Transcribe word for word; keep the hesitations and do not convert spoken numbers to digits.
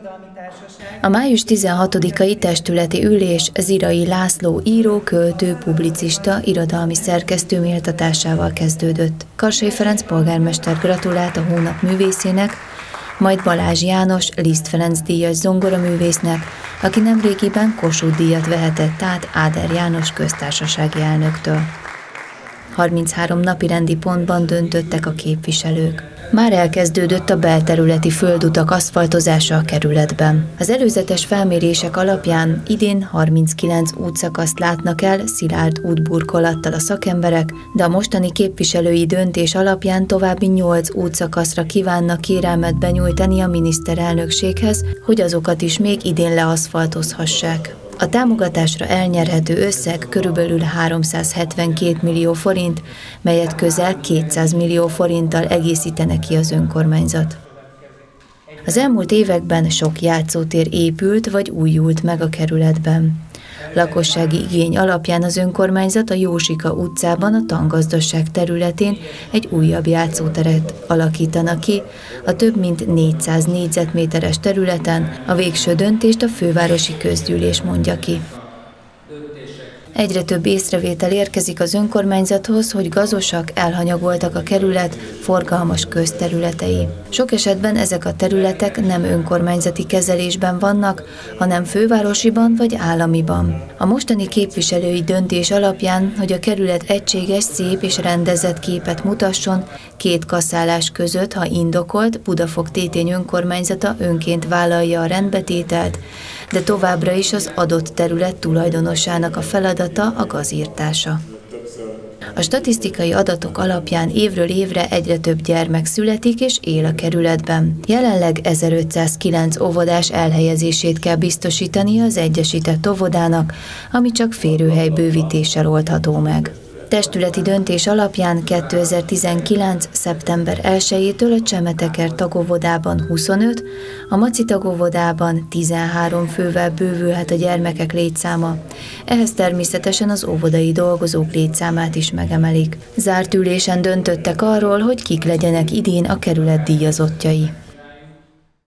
A május tizenhatodikai testületi ülés Zirai László író, költő, publicista, irodalmi szerkesztő méltatásával kezdődött. Karsai Ferenc polgármester gratulált a hónap művészének, majd Balázs János Liszt Ferenc díjas zongoraművésznek, aki nemrégiben Kossuth díjat vehetett át Áder János köztársasági elnöktől. harminchárom napirendi pontban döntöttek a képviselők. Már elkezdődött a belterületi földutak aszfaltozása a kerületben. Az előzetes felmérések alapján idén harminckilenc útszakaszt látnak el szilárd útburkolattal a szakemberek, de a mostani képviselői döntés alapján további nyolc útszakaszra kívánnak kérelmet benyújtani a miniszterelnökséghez, hogy azokat is még idén leaszfaltozhassák. A támogatásra elnyerhető összeg körülbelül háromszázhetvenkét millió forint, melyet közel kétszáz millió forinttal egészítene ki az önkormányzat. Az elmúlt években sok játszótér épült vagy újult meg a kerületben. Lakossági igény alapján az önkormányzat a Jósika utcában a Tangazdaság területén egy újabb játszóteret alakítana ki, a több mint négyszáz négyzetméteres területen. A végső döntést a fővárosi közgyűlés mondja ki. Egyre több észrevétel érkezik az önkormányzathoz, hogy gazosak, elhanyagoltak a kerület forgalmas közterületei. Sok esetben ezek a területek nem önkormányzati kezelésben vannak, hanem fővárosiban vagy államiban. A mostani képviselői döntés alapján, hogy a kerület egységes, szép és rendezett képet mutasson, két kaszálás között, ha indokolt, Budafok-Tétény önkormányzata önként vállalja a rendbetételt, de továbbra is az adott terület tulajdonosának a feladata a gazírtása. A statisztikai adatok alapján évről évre egyre több gyermek születik és él a kerületben. Jelenleg ezerötszázkilenc óvodás elhelyezését kell biztosítani az egyesített óvodának, ami csak férőhely bővítéssel oldható meg. Testületi döntés alapján kétezer-tizenkilenc. szeptember elsejétől a Csemeteker tagóvodában huszonöt, a Maci tagóvodában tizenhárom fővel bővülhet a gyermekek létszáma. Ehhez természetesen az óvodai dolgozók létszámát is megemelik. Zárt ülésen döntöttek arról, hogy kik legyenek idén a kerület díjazottjai.